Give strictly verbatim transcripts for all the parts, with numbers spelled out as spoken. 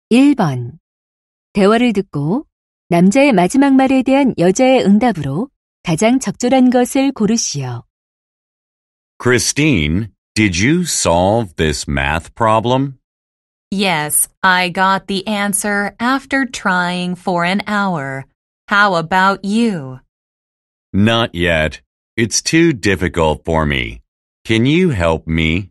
일 번. 대화를 듣고 남자의 마지막 말에 대한 여자의 응답으로 가장 적절한 것을 고르시오. Christine, did you solve this math problem? Yes, I got the answer after trying for an hour. How about you? Not yet. It's too difficult for me. Can you help me?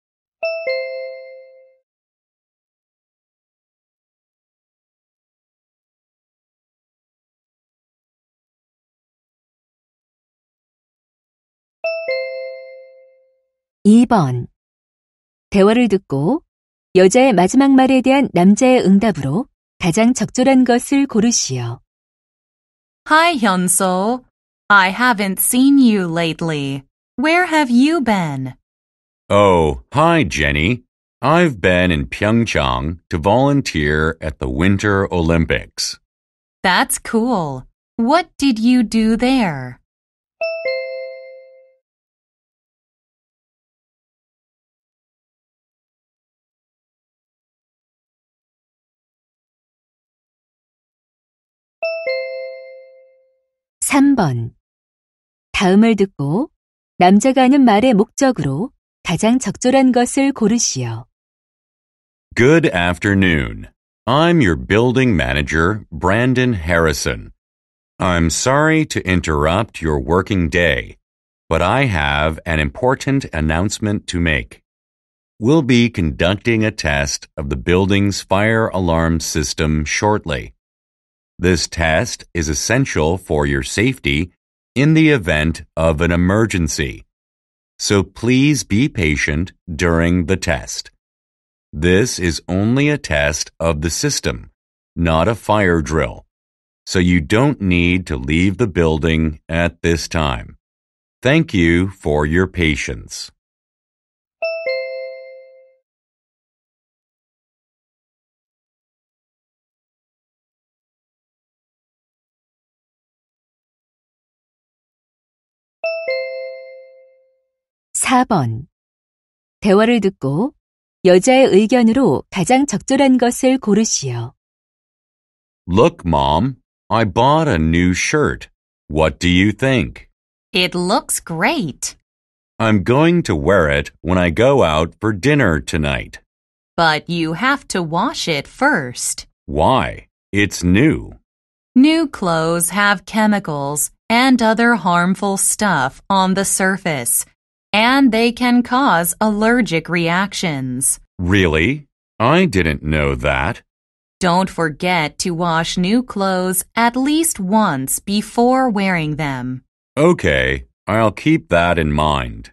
이 번. 대화를 듣고 여자의 마지막 말에 대한 남자의 응답으로 가장 적절한 것을 고르시오. Hi, Hyunso. I haven't seen you lately. Where have you been? Oh, hi, Jenny. I've been in Pyeongchang to volunteer at the Winter Olympics. That's cool. What did you do there? 삼 번. 다음을 듣고 남자가 하는 말의 목적으로 가장 적절한 것을 고르시오. Good afternoon. I'm your building manager, Brandon Harrison. I'm sorry to interrupt your working day, but I have an important announcement to make. We'll be conducting a test of the building's fire alarm system shortly. This test is essential for your safety in the event of an emergency. So please be patient during the test. This is only a test of the system, not a fire drill. So you don't need to leave the building at this time. Thank you for your patience. 사 번. 대화를 듣고 여자의 의견으로 가장 적절한 것을 고르시오. Look, Mom, I bought a new shirt. What do you think? It looks great. I'm going to wear it when I go out for dinner tonight. But you have to wash it first. Why? It's new. New clothes have chemicals and other harmful stuff on the surface, and they can cause allergic reactions. Really? I didn't know that. Don't forget to wash new clothes at least once before wearing them. Okay, I'll keep that in mind.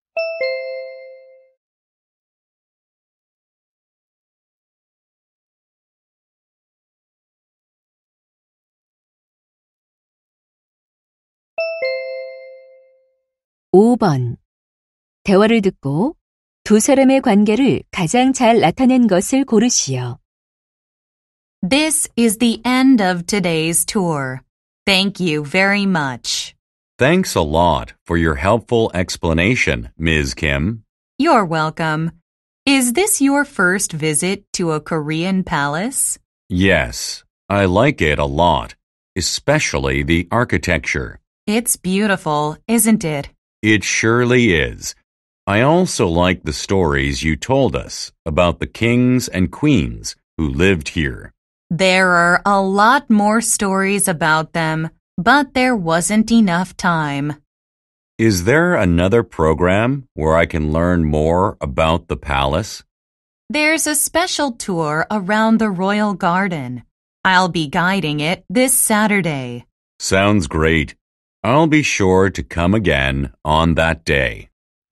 오 번. 대화를 듣고 두 사람의 관계를 가장 잘 나타낸 것을 고르시오. This is the end of today's tour. Thank you very much. Thanks a lot for your helpful explanation, Miz Kim. You're welcome. Is this your first visit to a Korean palace? Yes, I like it a lot, especially the architecture. It's beautiful, isn't it? It surely is. I also like the stories you told us about the kings and queens who lived here. There are a lot more stories about them, but there wasn't enough time. Is there another program where I can learn more about the palace? There's a special tour around the royal garden. I'll be guiding it this Saturday. Sounds great. I'll be sure to come again on that day.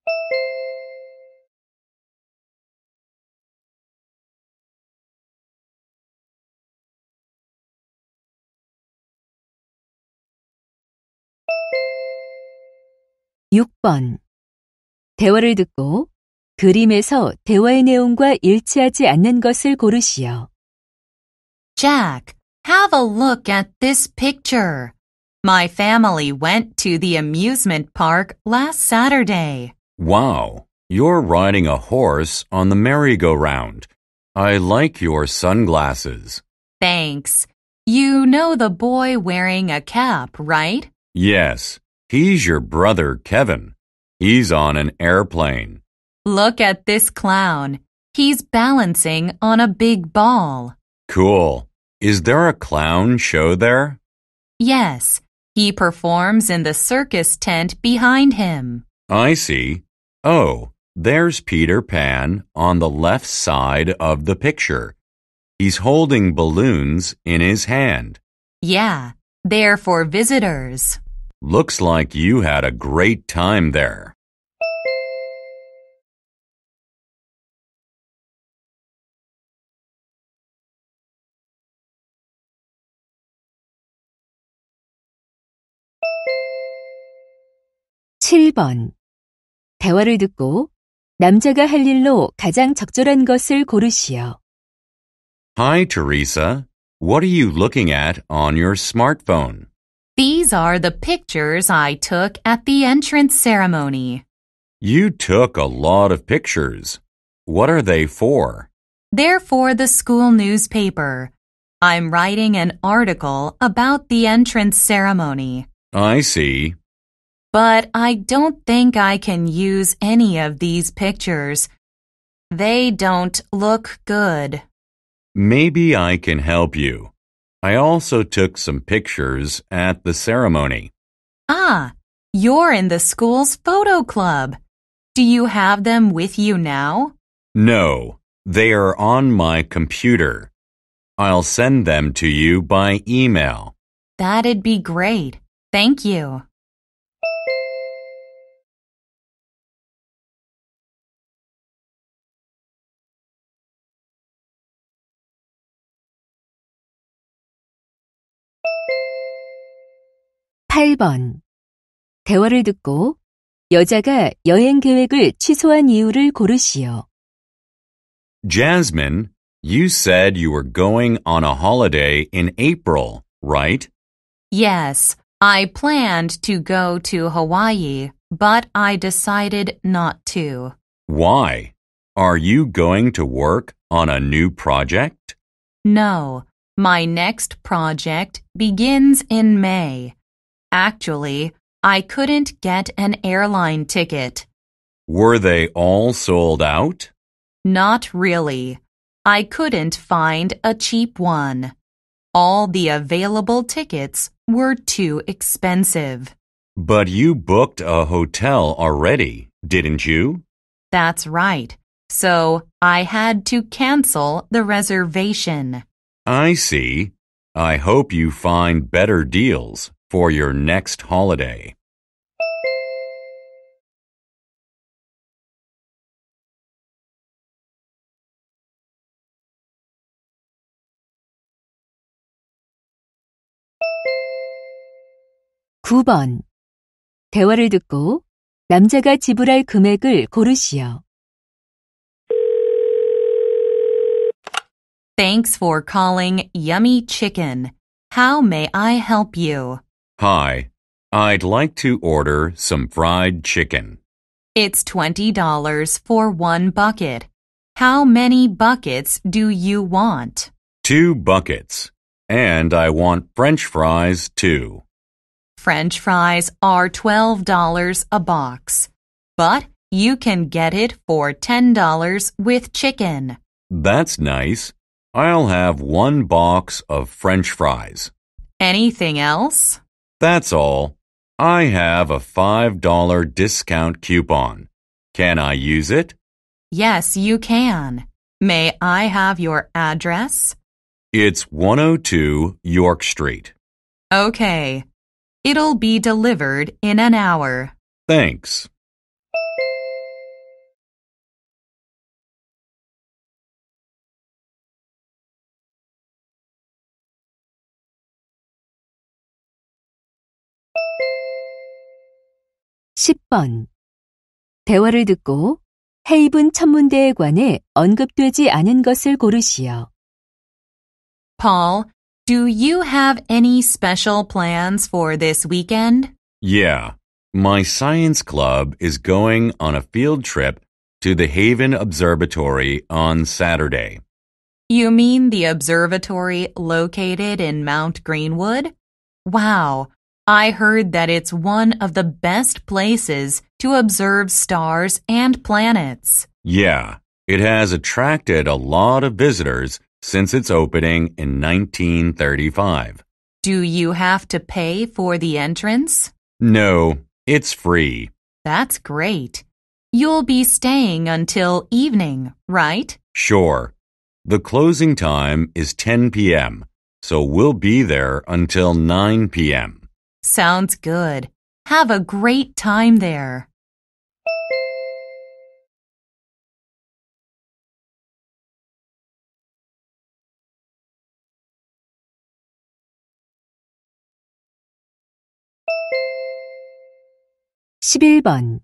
육 번. 대화를 듣고 그림에서 대화의 내용과 일치하지 않는 것을 고르시오. Jack, have a look at this picture. My family went to the amusement park last Saturday. Wow, you're riding a horse on the merry-go-round. I like your sunglasses. Thanks. You know the boy wearing a cap, right? Yes, he's your brother Kevin. He's on an airplane. Look at this clown. He's balancing on a big ball. Cool. Is there a clown show there? Yes, he performs in the circus tent behind him. I see. Oh, there's Peter Pan on the left side of the picture. He's holding balloons in his hand. Yeah, they're for visitors. Looks like you had a great time there. 칠 번. 대화를 듣고 남자가 할 일로 가장 적절한 것을 고르시오. Hi, Teresa. What are you looking at on your smartphone? These are the pictures I took at the entrance ceremony. You took a lot of pictures. What are they for? They're for the school newspaper. I'm writing an article about the entrance ceremony. I see. But I don't think I can use any of these pictures. They don't look good. Maybe I can help you. I also took some pictures at the ceremony. Ah, you're in the school's photo club. Do you have them with you now? No, they are on my computer. I'll send them to you by email. That'd be great. Thank you. 팔 번. 대화를 듣고 여자가 여행 계획을 취소한 이유를 고르시오. Jasmine, you said you were going on a holiday in April, right? Yes, I planned to go to Hawaii, but I decided not to. Why? Are you going to work on a new project? No, my next project begins in May. Actually, I couldn't get an airline ticket. Were they all sold out? Not really. I couldn't find a cheap one. All the available tickets were too expensive. But you booked a hotel already, didn't you? That's right. So I had to cancel the reservation. I see. I hope you find better deals for your next holiday. 구 번. 대화를 듣고 남자가 지불할 금액을 고르시오. Thanks for calling Yummy Chicken. How may I help you? Hi, I'd like to order some fried chicken. It's twenty dollars for one bucket. How many buckets do you want? Two buckets. And I want French fries too. French fries are twelve dollars a box, but you can get it for ten dollars with chicken. That's nice. I'll have one box of French fries. Anything else? That's all. I have a five dollar discount coupon. Can I use it? Yes, you can. May I have your address? It's one oh two York Street. Okay. It'll be delivered in an hour. Thanks. 십 번. 대화를 듣고 해입은 천문대에 관해 언급되지 않은 것을 고르시오. Paul, do you have any special plans for this weekend? Yeah, my science club is going on a field trip to the Haven Observatory on Saturday. You mean the observatory located in Mount Greenwood? Wow, I heard that it's one of the best places to observe stars and planets. Yeah, it has attracted a lot of visitors since its opening in nineteen thirty-five. Do you have to pay for the entrance? No, it's free. That's great. You'll be staying until evening, right? Sure. The closing time is ten p.m., so we'll be there until nine p.m. Sounds good. Have a great time there. 십일 번.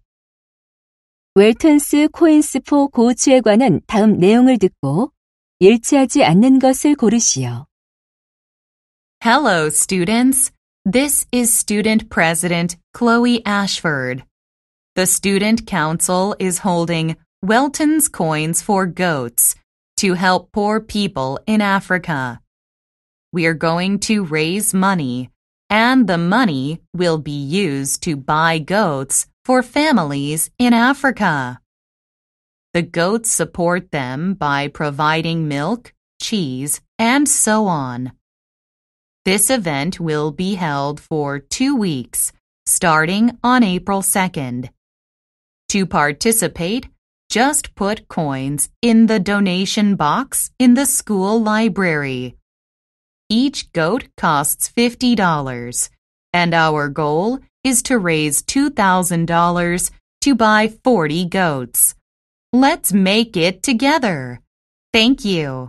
웰턴스 코인스포 고우츠에 관한 다음 내용을 듣고 일치하지 않는 것을 고르시오. Hello, students. This is Student President Chloe Ashford. The Student Council is holding Welton's Coins for Goats to help poor people in Africa. We are going to raise money, and the money will be used to buy goats for families in Africa. The goats support them by providing milk, cheese, and so on. This event will be held for two weeks, starting on April second. To participate, just put coins in the donation box in the school library. Each goat costs fifty dollars, and our goal is to raise two thousand dollars to buy forty goats. Let's make it together. Thank you.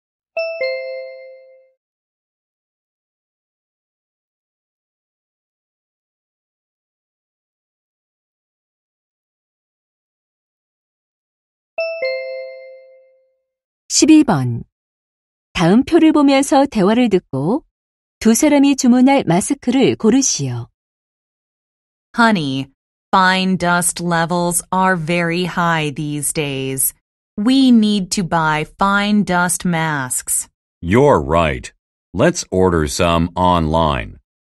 십이 번. 다음 표를 보면서 대화를 듣고 두 사람이 주문할 마스크를 고르시오. Honey, fine dust levels are very high these days. We need to buy fine dust masks. You're right. Let's order some online.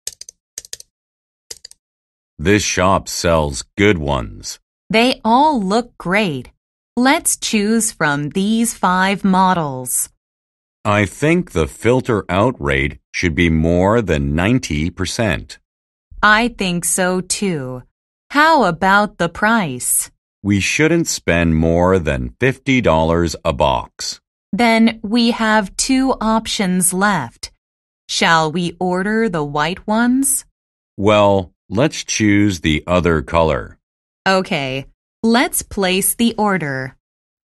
This shop sells good ones. They all look great. Let's choose from these five models. I think the filter out rate should be more than ninety percent. I think so too. How about the price? We shouldn't spend more than fifty dollars a box. Then we have two options left. Shall we order the white ones? Well, let's choose the other color. Okay, let's place the order.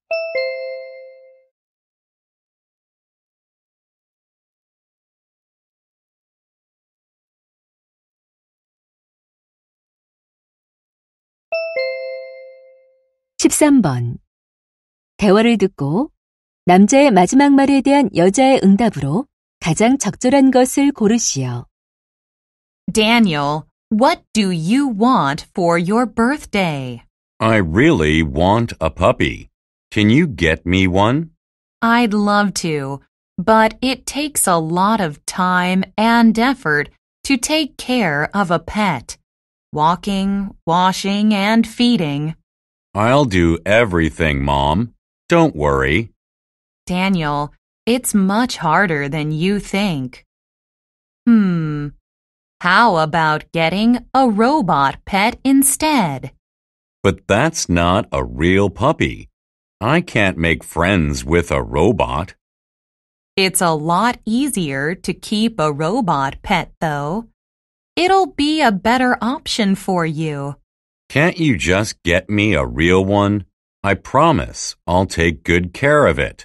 십삼 번. 대화를 듣고 남자의 마지막 말에 대한 여자의 응답으로 가장 적절한 것을 고르시오. Daniel, what do you want for your birthday? I really want a puppy. Can you get me one? I'd love to, but it takes a lot of time and effort to take care of a pet. Walking, washing, and feeding. I'll do everything, Mom. Don't worry. Daniel, it's much harder than you think. Hmm. How about getting a robot pet instead? But that's not a real puppy. I can't make friends with a robot. It's a lot easier to keep a robot pet, though. It'll be a better option for you. Can't you just get me a real one? I promise I'll take good care of it.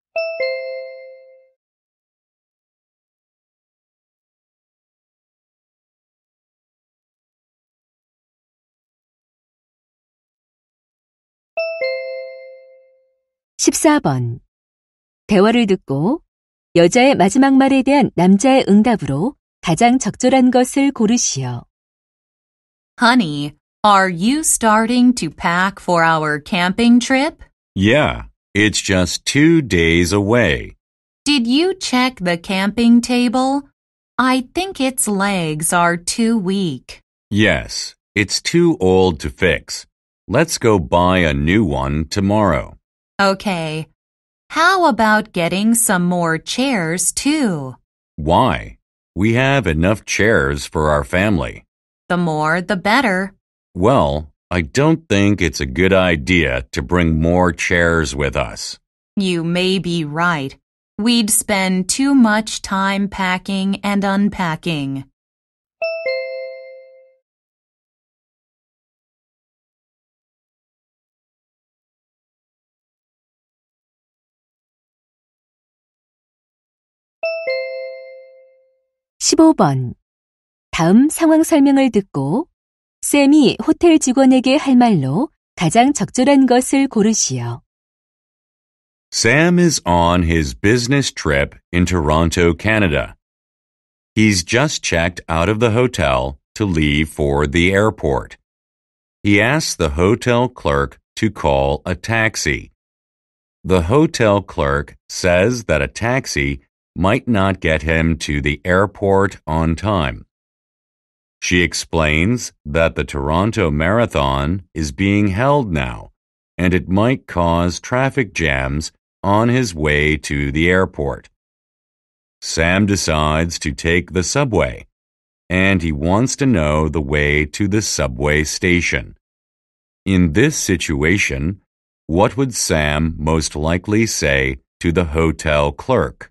십사 번. 대화를 듣고 여자의 마지막 말에 대한 남자의 응답으로 가장 적절한 것을 고르시오. Honey, are you starting to pack for our camping trip? Yeah, it's just two days away. Did you check the camping table? I think its legs are too weak. Yes, it's too old to fix. Let's go buy a new one tomorrow. Okay. How about getting some more chairs too? Why? We have enough chairs for our family. The more, the better. Well, I don't think it's a good idea to bring more chairs with us. You may be right. We'd spend too much time packing and unpacking. 십오 번. 다음 상황 설명을 듣고 쌤이 호텔 직원에게 할 말로 가장 적절한 것을 고르시오. Sam is on his business trip in Toronto, Canada. He's just checked out of the hotel to leave for the airport. He asks the hotel clerk to call a taxi. The hotel clerk says that a taxi might not get him to the airport on time. She explains that the Toronto Marathon is being held now, and it might cause traffic jams on his way to the airport. Sam decides to take the subway, and he wants to know the way to the subway station. In this situation, what would Sam most likely say to the hotel clerk?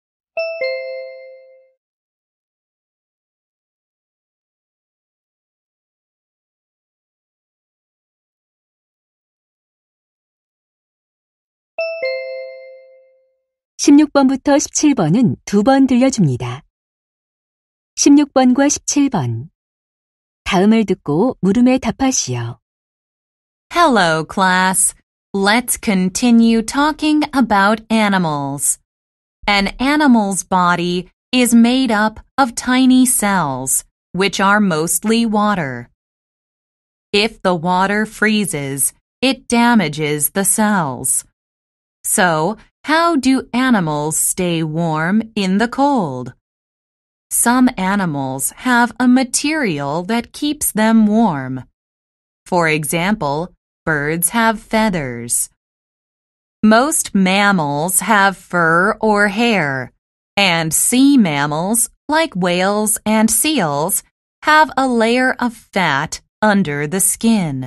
십육 번부터 십칠 번은 두 번 들려줍니다. 십육 번과 십칠 번. 다음을 듣고 물음에 답하시오. Hello, class. Let's continue talking about animals. An animal's body is made up of tiny cells, which are mostly water. If the water freezes, it damages the cells. So, how do animals stay warm in the cold? Some animals have a material that keeps them warm. For example, birds have feathers. Most mammals have fur or hair, and sea mammals, like whales and seals, have a layer of fat under the skin.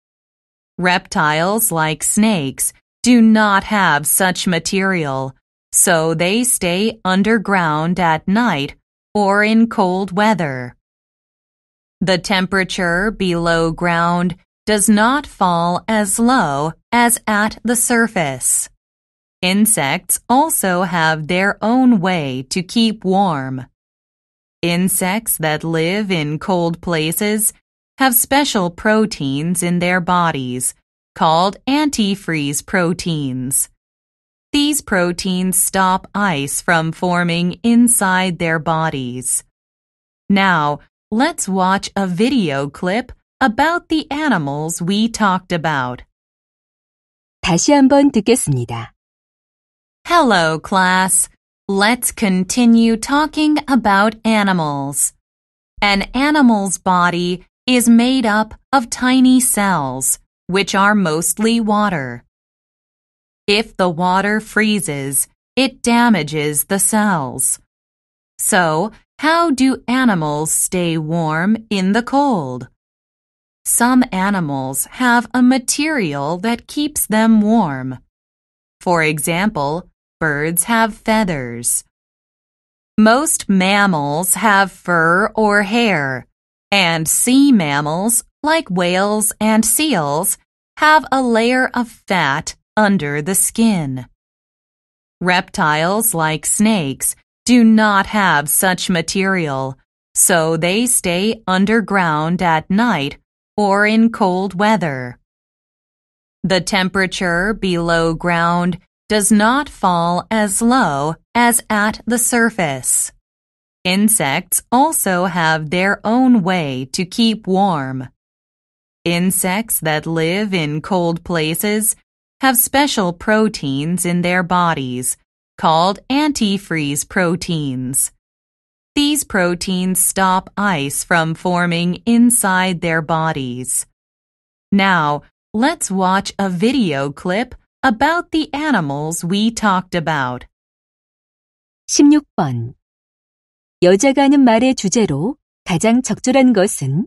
Reptiles like snakes do not have such material, so they stay underground at night or in cold weather. The temperature below ground does not fall as low as at the surface. Insects also have their own way to keep warm. Insects that live in cold places have special proteins in their bodies called antifreeze proteins. These proteins stop ice from forming inside their bodies. Now, let's watch a video clip about the animals we talked about. 다시 한번 듣겠습니다. Hello, class. Let's continue talking about animals. An animal's body is made up of tiny cells, which are mostly water. If the water freezes, it damages the cells. So, how do animals stay warm in the cold? Some animals have a material that keeps them warm. For example, birds have feathers. Most mammals have fur or hair, and sea mammals, like whales and seals, have a layer of fat under the skin. Reptiles like snakes do not have such material, so they stay underground at night or in cold weather. The temperature below ground does not fall as low as at the surface. Insects also have their own way to keep warm. Insects that live in cold places have special proteins in their bodies called antifreeze proteins. These proteins stop ice from forming inside their bodies. Now, let's watch a video clip about the animals we talked about. 십육 번. 여자가 하는 말의 주제로 가장 적절한 것은?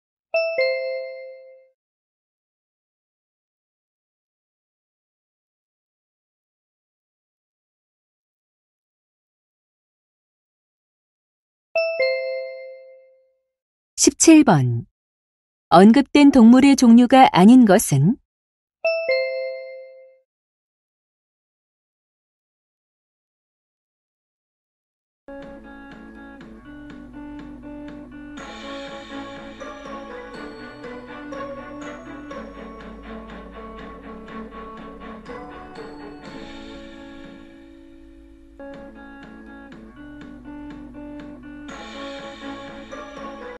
십칠 번. 언급된 동물의 종류가 아닌 것은?